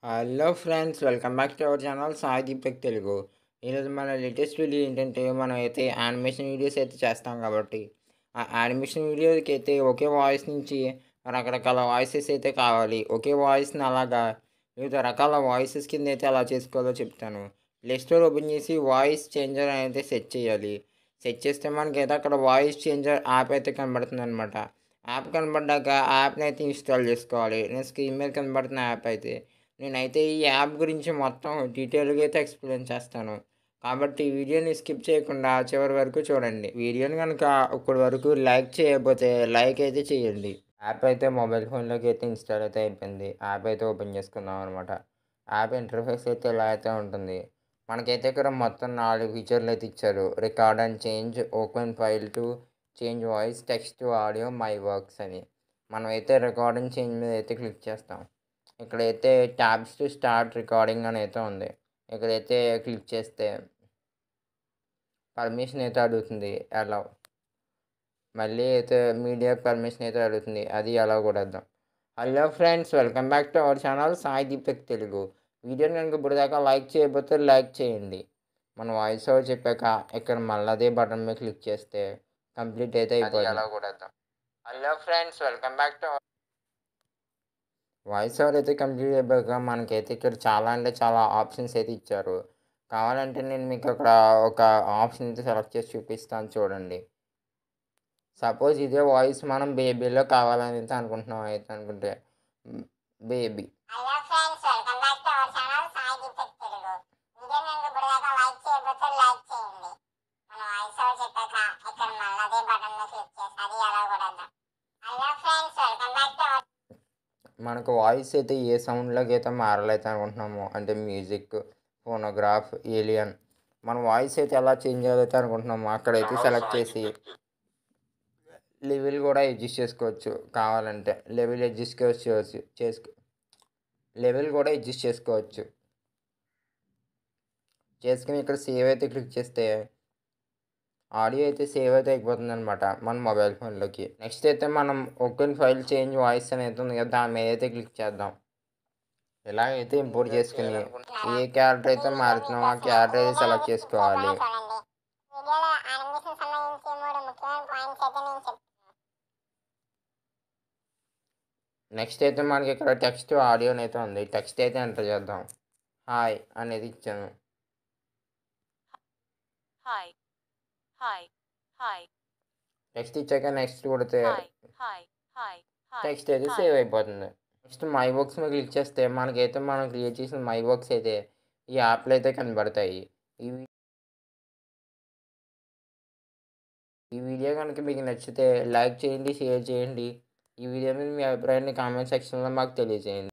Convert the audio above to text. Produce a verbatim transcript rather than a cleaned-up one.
Hello friends, welcome back to our channel Saideeptechtelugu. ఈరోజు మన latest video ఏంటంటే, మనం అయితే యానిమేషన్ వీడియోస్ అయితే చేస్తాం కాబట్టి, ఆ యానిమేషన్ వీడియోకి అయితే ఒకే వాయిస్ నుంచి రకరకాల వాయిసెస్ అయితే కావాలి. ఒకే వాయిస్ని అలాగా వివిధ రకాల వాయిసెస్ కింద అయితే ఎలా చేసుకోవాలో చెప్తాను. ప్లే స్టోర్ ఓపెన్ చేసి వాయిస్ చేంజర్ అని అయితే సెట్ చేయాలి. సెట్ చేస్తే మనకైతే అక్కడ వాయిస్ చేంజర్ యాప్ అయితే కనబడుతుంది అనమాట. యాప్ కనబడ్డాక యాప్ని అయితే ఇన్స్టాల్ చేసుకోవాలి. నేను స్క్రీన్ మీద కనబడుతున్న యాప్ అయితే నేనైతే ఈ యాప్ గురించి మొత్తం డీటెయిల్గా అయితే ఎక్స్ప్లెయిన్ చేస్తాను. కాబట్టి వీడియోని స్కిప్ చేయకుండా చివరి వరకు చూడండి. వీడియోని కనుక ఇప్పటి వరకు లైక్ చేయకపోతే లైక్ అయితే చేయండి. యాప్ అయితే మొబైల్ ఫోన్లోకి అయితే ఇన్స్టాల్ అయితే అయిపోయింది. యాప్ అయితే ఓపెన్ చేసుకుందాం అనమాట. యాప్ ఇంటర్ఫేస్ అయితే ఇలా అయితే ఉంటుంది. మనకైతే ఇక్కడ మొత్తం నాలుగు ఫీచర్లు అయితే ఇచ్చారు. Record and change, open file to change voice, text to audio, my works అని. మనమైతే రికార్డ్ అండ్ చేంజ్ మీద అయితే క్లిక్ చేస్తాం. ఇక్కడైతే ట్యాబ్స్ టు స్టార్ట్ రికార్డింగ్ అని అయితే ఉంది. ఇక్కడైతే క్లిక్ చేస్తే పర్మిషన్ అయితే అడుగుతుంది. అలౌ. మళ్ళీ అయితే మీడియా పర్మిషన్ అయితే అడుగుతుంది. అది అలౌ కొడేద్దాం. Hello friends, welcome back to our channel Saideeptech Telugu. వీడియోని కనుక ఇప్పుడు దాకా లైక్ చేయకపోతే లైక్ చేయండి. మన వాయిస్ ఓవర్ చెప్పాక ఇక్కడ మళ్ళీ అదే బటన్ మీద క్లిక్ చేస్తే కంప్లీట్ అయితే అయిపోయింది. అలౌ కొడేద్దాం. Hello friends, welcome back to voice over అయితే కంప్లీట్ అయిపోయాక మనకైతే ఇక్కడ చాలా అంటే చాలా ఆప్షన్స్ అయితే ఇచ్చారు. కావాలంటే నేను మీకు అక్కడ ఒక ఆప్షన్ అయితే సెలెక్ట్ చేసి చూపిస్తాను చూడండి. సపోజ్ ఇదే వాయిస్ మనం బేబీలో కావాలని అయితే అనుకుంటున్నాం అయితే అనుకుంటే baby. Hello friends, welcome back to our channel Saideeptech Telugu. వీడియోని కనుక ఇప్పుడు దాకా లైక్ చేయకపోతే లైక్ చేయండి. మన వాయిస్ ఓవర్ చెప్పాక ఇక్కడ మళ్ళీ అదే బటన్ మీద క్లిక్ చేసి అది అలా కొడేద్దాం. Hello friends, welcome back to our మనకు వాయిస్ అయితే ఏ సౌండ్లోకి అయితే మారాలైతే అనుకుంటున్నామో, అంటే మ్యూజిక్, ఫోనోగ్రాఫ్, ఏలియన్, మన వాయిస్ అయితే ఎలా చేంజ్ చేయాలైతే అనుకుంటున్నామో అక్కడైతే సెలెక్ట్ చేసి లెవెల్ కూడా అడ్జస్ట్ చేసుకోవచ్చు. కావాలంటే లెవెల్ అడ్జస్ట్ చేసుకోవచ్చు చేసుకో లెవెల్ కూడా అడ్జస్ట్ చేసుకోవచ్చు చేసుకుని ఇక్కడ సేవ్ అయితే క్లిక్ చేస్తే ఆడియో అయితే సేవ్ అయితే అయిపోతుంది అనమాట మన మొబైల్ ఫోన్లోకి. నెక్స్ట్ అయితే మనం ఓపెన్ ఫైల్ చేంజ్ వాయిస్ అనేది ఉంది కదా, దాని మీద అయితే క్లిక్ చేద్దాం. ఇలా అయితే ఇంపోర్ట్ చేసుకుని ఏ క్యారెక్టర్ అయితే మారుతున్నామో ఆ క్యారెక్టర్ అయితే సెలెక్ట్ చేసుకోవాలి. చూడండి. వీడియోలో యానిమేషన్ సంబంధించి మూడు ముఖ్యమైన పాయింట్స్ అయితే నేను చెప్తాను. నెక్స్ట్ అయితే మనకి ఇక్కడ టెక్స్ట్ ఆడియో అయితే ఉంది. టెక్స్ట్ అయితే ఎంటర్ చేద్దాం. హాయ్ అనేది ఇచ్చాను. Hi. Hi. Hi. టెక్స్ట్ ఇచ్చాక నెక్స్ట్ కొడితే Hi. Hi. Hi. Hi. Text అయితే సేవ్ అయిపోతుంది. నెక్స్ట్ మై వర్క్స్ మీద క్లిక్ చేస్తే మనకైతే మనం క్రియేట్ చేసిన మై వర్క్స్ అయితే ఈ యాప్లో అయితే కనబడతాయి. ఈ ఈ వీడియో కనుక మీకు నచ్చితే లైక్ చేయండి, షేర్ చేయండి. ఈ వీడియో మీద మీ అభిప్రాయాన్ని కామెంట్ సెక్షన్లో మాకు తెలియజేయండి.